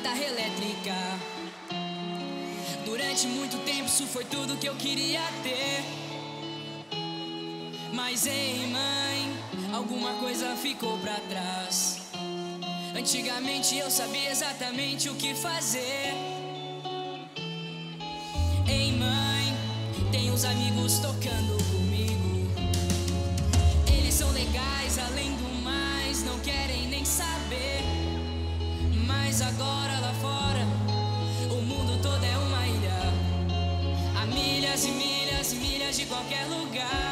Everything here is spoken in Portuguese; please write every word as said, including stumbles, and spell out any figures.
guitarra elétrica. Durante muito tempo isso foi tudo que eu queria ter. Mas ei, mãe, alguma coisa ficou pra trás. Antigamente eu sabia exatamente o que fazer. Ei, mãe, tem uns amigos tocando comigo. Eles são legais, além do mais, não querem nem saber. Mas agora lá fora, o mundo todo é uma ilha. Há milhas e milhas e milhas de qualquer lugar.